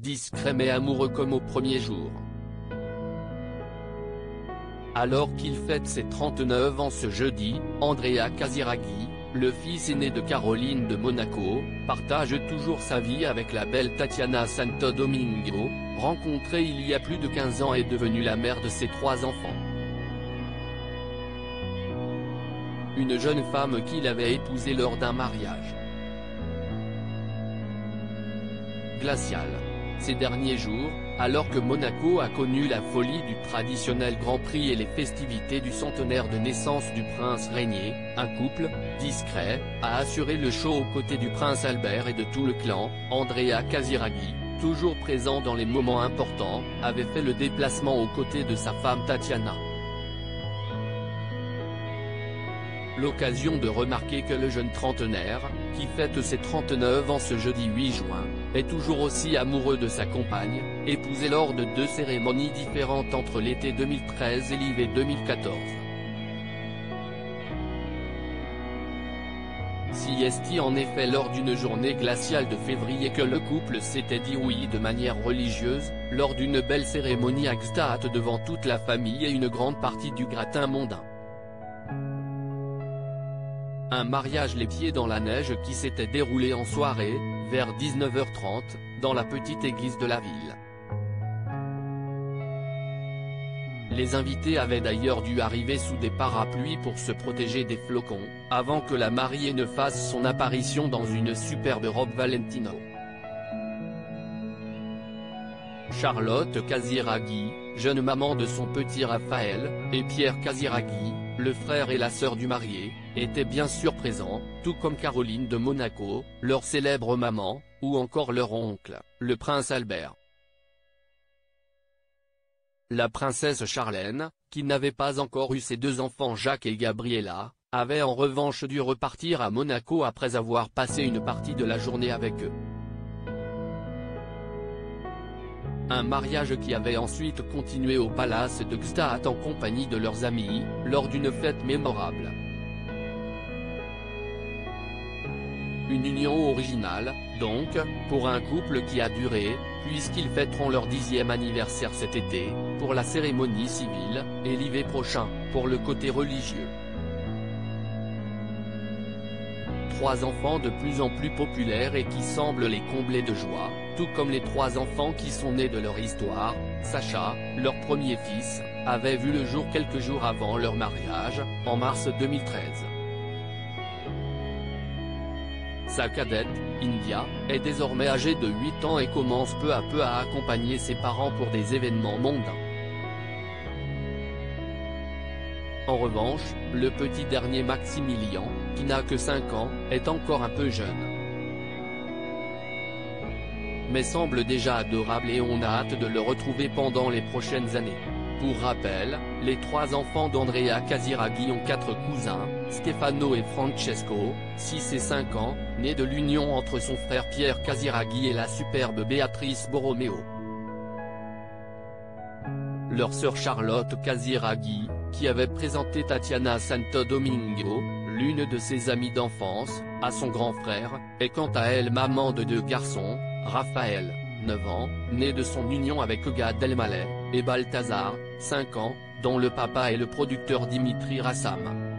discret mais amoureux comme au premier jour. Alors qu'il fête ses 39 ans ce jeudi, Andrea Casiraghi, le fils aîné de Caroline de Monaco, partage toujours sa vie avec la belle Tatiana Santo Domingo, rencontrée il y a plus de 15 ans et devenue la mère de ses 3 enfants. Une jeune femme qu'il avait épousée lors d'un mariage glacial. Ces derniers jours, alors que Monaco a connu la folie du traditionnel Grand Prix et les festivités du centenaire de naissance du prince régné, un couple, discret, a assuré le show aux côtés du prince Albert et de tout le clan. Andrea Casiraghi, toujours présent dans les moments importants, avait fait le déplacement aux côtés de sa femme Tatiana. L'occasion de remarquer que le jeune trentenaire, qui fête ses 39 ans ce jeudi 8 juin, est toujours aussi amoureux de sa compagne, épousée lors de 2 cérémonies différentes entre l'été 2013 et l'hiver 2014. Si est en effet lors d'une journée glaciale de février que le couple s'était dit oui de manière religieuse, lors d'une belle cérémonie à Gstaad devant toute la famille et une grande partie du gratin mondain. Un mariage les pieds dans la neige qui s'était déroulé en soirée, vers 19h30, dans la petite église de la ville. Les invités avaient d'ailleurs dû arriver sous des parapluies pour se protéger des flocons, avant que la mariée ne fasse son apparition dans une superbe robe Valentino. Charlotte Casiraghi, jeune maman de son petit Raphaël, et Pierre Casiraghi, le frère et la sœur du marié, étaient bien sûr présents, tout comme Caroline de Monaco, leur célèbre maman, ou encore leur oncle, le prince Albert. La princesse Charlène, qui n'avait pas encore eu ses 2 enfants Jacques et Gabriella, avait en revanche dû repartir à Monaco après avoir passé une partie de la journée avec eux. Un mariage qui avait ensuite continué au palace de Gstaad en compagnie de leurs amis, lors d'une fête mémorable. Une union originale, donc, pour un couple qui a duré, puisqu'ils fêteront leur 10e anniversaire cet été, pour la cérémonie civile, et l'hiver prochain, pour le côté religieux. 3 enfants de plus en plus populaires et qui semblent les combler de joie, tout comme les 3 enfants qui sont nés de leur histoire. Sacha, leur premier fils, avait vu le jour quelques jours avant leur mariage, en mars 2013. Sa cadette, India, est désormais âgée de 8 ans et commence peu à peu à accompagner ses parents pour des événements mondains. En revanche, le petit dernier Maximilien, qui n'a que 5 ans, est encore un peu jeune. Mais semble déjà adorable et on a hâte de le retrouver pendant les prochaines années. Pour rappel, les 3 enfants d'Andrea Casiraghi ont 4 cousins, Stefano et Francesco, 6 et 5 ans, nés de l'union entre son frère Pierre Casiraghi et la superbe Béatrice Borromeo. Leur sœur Charlotte Casiraghi, qui avait présenté Tatiana Santo Domingo, l'une de ses amies d'enfance, à son grand frère, est quant à elle maman de 2 garçons, Raphaël, 9 ans, né de son union avec Gad Elmaleh, et Balthazar, 5 ans, dont le papa est le producteur Dimitri Rassam.